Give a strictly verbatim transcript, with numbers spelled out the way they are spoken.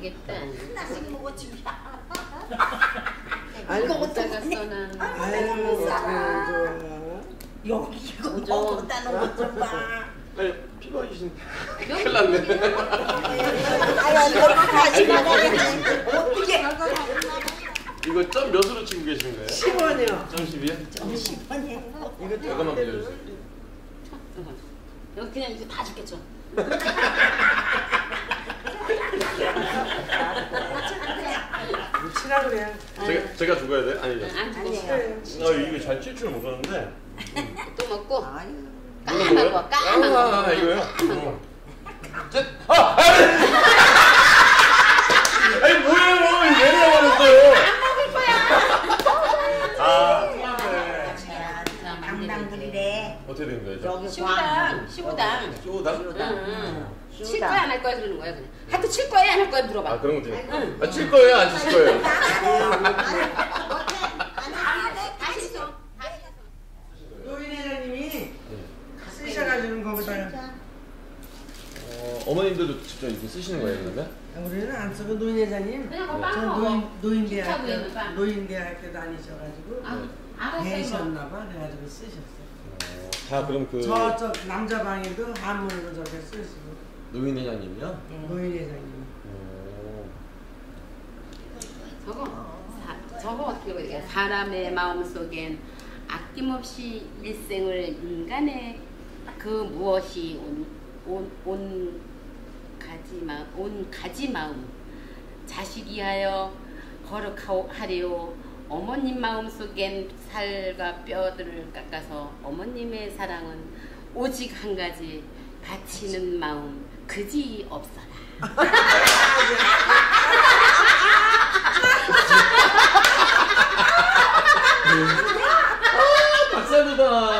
되겠다. 하나씩 먹었지. 이거 어디다가 써놔. 아유, 좋아. 여기 이거 먹었다 놓은 것좀 봐. 아니, 피곤하신 큰일 났네. 아유, 이거 가지 말아야지. 어떻게. 이거 점 몇으로 치고 계신 거예요? 십 원이요. 점 십이요? 점 십 원이요. 이거 잠깐만 빌려주세요. 여기 그냥 이거 다 죽겠죠. 치라 그래요. 제가, 제가 죽어야 돼? 아니죠? 안 죽었어. 아, 이거 잘 칠 줄 몰랐는데. 또 먹고 아유. 까먹어 까먹어. 아, 이거요? 어. 제, 아! 아! 아니, 뭐예요? 왜 나와버렸어요? 안 먹을 거야. 아, 당당들이래. 어떻게 된 거예요? 여기 시우당 시우당. 쇼당? 응. 칠 거야 안 할 거야 그러는 거야 그냥. 하여튼 칠 거야 안 할 거야 물어봐. 아, 그런 것도 있네. 아, 칠 거예요? 안 칠 거예요? 다시 줘. 노인 회장님이 쓰셔가지고 거기다가 어, 어머님들도 직접 이렇게 쓰시는 거예요, 그러면? 우리는 안 쓰고 노인 회장님 그냥 뭐 저 빵 먹어. 노인, 노인대학 기차구이는 때 빵. 노인대학교 다니셔가지고 아, 알았어 이거. 계셨나봐 그래가지고 쓰셨어요. 어, 다 그럼 그 저쪽 남자 방에도 한문으로 저렇게 쓰시고 노인 회장님이요? 노인 회장님. 어, 저거 사, 저거 어떻게 보여? 사람의 마음 속엔 아낌없이 일생을 인간의 그 무엇이 온, 온, 온 가지 마, 온 가지 마음 자식이하여 거룩하리요. 어머님 마음 속엔 살과 뼈들을 깎아서 어머님의 사랑은 오직 한 가지 바치는 마음 그지 없어라. 박사도다.